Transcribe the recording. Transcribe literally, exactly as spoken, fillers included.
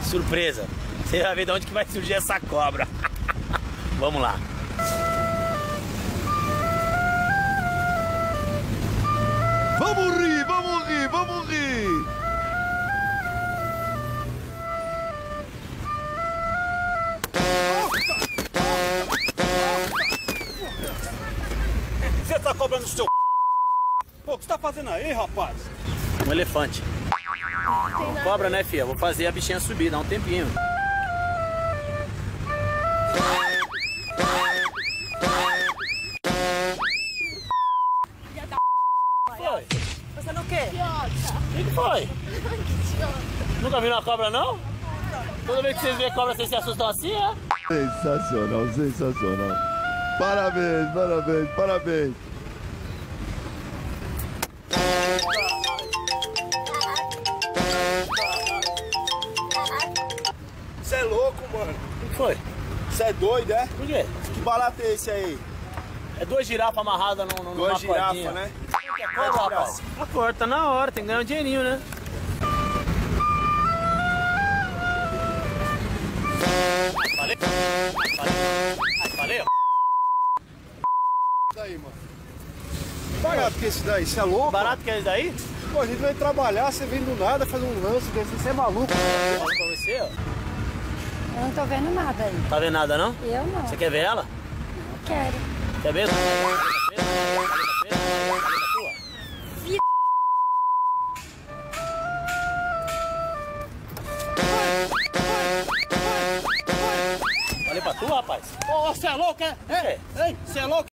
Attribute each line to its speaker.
Speaker 1: Surpresa. Você vai ver de onde que vai surgir essa cobra. Vamos lá.
Speaker 2: Vamos rir, vamos rir, vamos rir.
Speaker 3: Você tá cobrando o seu... Pô, o que você tá fazendo aí, rapaz?
Speaker 1: Um elefante. Cobra, né, filha? Vou fazer a bichinha subir, dá um tempinho. Foi?
Speaker 4: Fazendo o quê?
Speaker 1: O que, que foi? Nunca viram uma cobra, não? Toda vez que vocês veem cobra, vocês se assustam assim, é?
Speaker 2: Sensacional, sensacional. Parabéns, parabéns, parabéns.
Speaker 3: Você é louco, mano.
Speaker 1: O que foi?
Speaker 3: Você é doido, é?
Speaker 1: Por quê?
Speaker 3: Que barato é esse aí?
Speaker 1: É duas girafas amarradas num, numa
Speaker 3: Duas girafas,
Speaker 1: cordinha.
Speaker 3: né?
Speaker 1: Qual, rapaz? A cor tá na hora, tem que ganhar um dinheirinho, né? Valeu? Valeu? Valeu?
Speaker 3: Daí, mano. Barato que esse daí, você é louco?
Speaker 1: Barato que é isso daí?
Speaker 3: Pô, a gente vai trabalhar, você vem do nada, faz um lance desse, você é maluco.
Speaker 1: Pra você, ó.
Speaker 4: Eu não tô vendo nada aí.
Speaker 1: Tá vendo nada, não?
Speaker 4: Eu não.
Speaker 1: Você quer ver ela?
Speaker 4: Não quero.
Speaker 1: Quer ver? Falei pra tu, rapaz?
Speaker 3: Ô, você é louco, é?
Speaker 1: É.
Speaker 3: Ei, você é louco?